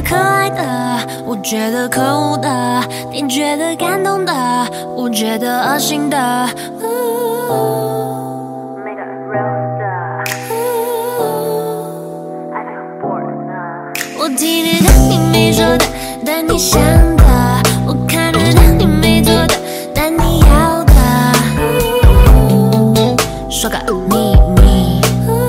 得可爱的，我觉得可恶的，你觉得感动的，我觉得恶心的， 没个real的，还是很bored呢。 我听得到你没说的，但你想的，我看得到你没做的，但你要的，说个秘密，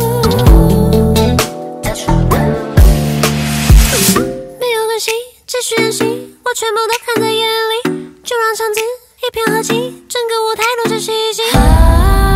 没有关系继续演戏，我全部都看在眼里，就让场子一片和气，整个舞台都是戏精。